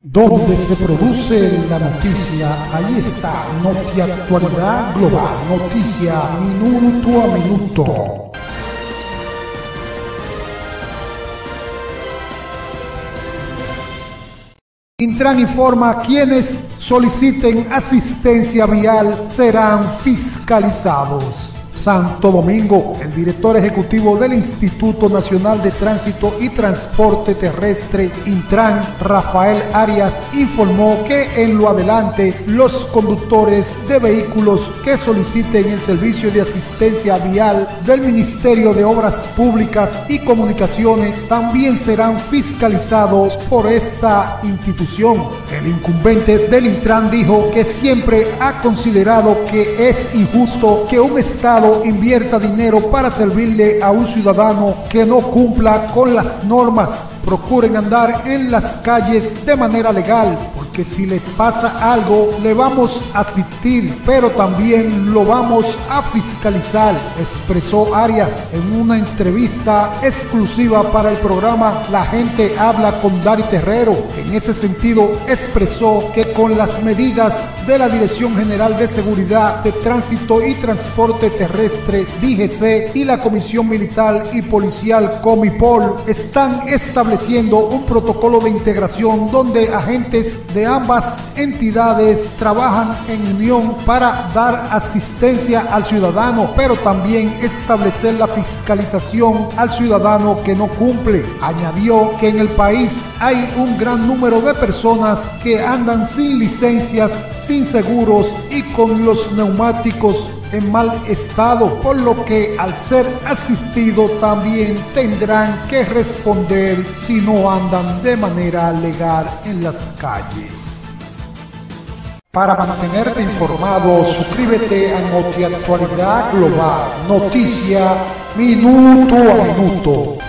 Donde se produce la noticia, ahí está NotiActualidad Global, noticia minuto a minuto. Intran informa: quienes soliciten asistencia vial serán fiscalizados. Santo Domingo, el director ejecutivo del Instituto Nacional de Tránsito y Transporte Terrestre, Intran, Rafael Arias, informó que en lo adelante los conductores de vehículos que soliciten el servicio de asistencia vial del Ministerio de Obras Públicas y Comunicaciones también serán fiscalizados por esta institución. El incumbente del Intran dijo que siempre ha considerado que es injusto que un Estado invierta dinero para servirle a un ciudadano que no cumpla con las normas. Procuren andar en las calles de manera legal, porque si le pasa algo le vamos a asistir, pero también lo vamos a fiscalizar, expresó Arias en una entrevista exclusiva para el programa La Gente Habla con Dari Terrero. En ese sentido expresó que con las medidas de la Dirección General de Seguridad de Tránsito y Transporte Terrestre, DGC, y la Comisión Militar y Policial Comipol están estableciendo un protocolo de integración donde agentes de ambas entidades trabajan en unión para dar asistencia al ciudadano, pero también establecer la fiscalización al ciudadano que no cumple. Añadió que en el país hay un gran número de personas que andan sin licencias, sin seguros y con los neumáticos en mal estado, por lo que al ser asistido también tendrán que responder si no andan de manera legal en las calles. Para mantenerte informado, suscríbete a NotiActualidad Global, noticia minuto a minuto.